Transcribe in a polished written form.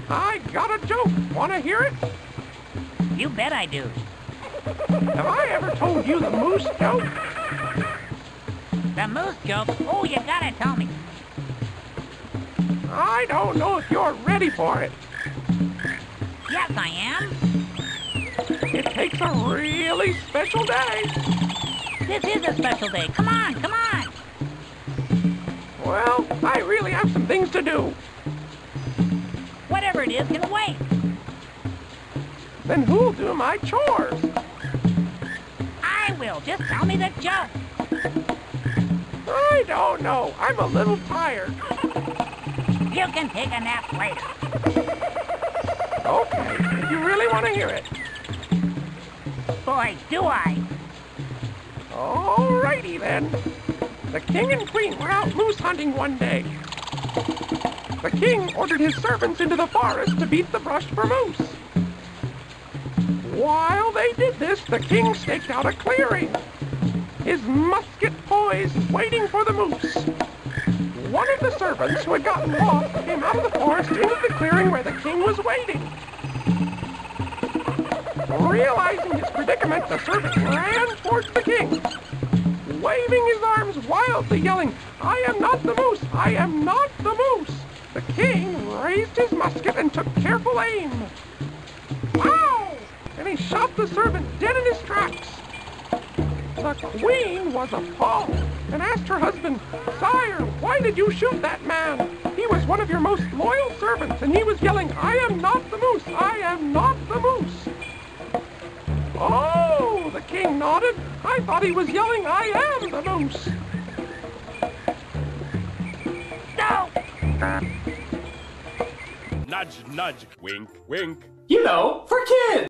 I got a joke. Wanna hear it? You bet I do. Have I ever told you the moose joke? The moose joke? Oh, you gotta tell me. I don't know if you're ready for it. Yes, I am. It takes a really special day. This is a special day. Come on, come on. Well, I really have some things to do. Whatever it is can wait. Then who'll do my chores? I will. Just tell me the joke. I don't know. I'm a little tired. You can take a nap later. Okay, if you really want to hear it. Boy, do I. Alrighty then. The king and queen were out moose hunting one day. The king ordered his servants into the forest to beat the brush for moose. While they did this, the king staked out a clearing, his musket poised, waiting for the moose. One of the servants who had gotten lost came out of the forest into the clearing where the king was waiting. Realizing his predicament, the servant ran towards the king, waving his arms wildly, yelling, "I am not the moose! I am not the moose!" The king raised his musket and took careful aim. Ow! And he shot the servant dead in his tracks. The queen was appalled and asked her husband, "Sire, why did you shoot that man? He was one of your most loyal servants, and he was yelling, 'I am not the moose! I am not the moose!'" "Oh," the king nodded. "I thought he was yelling, 'I am the moose.'" No! Nudge, nudge, wink, wink. You know, for kids.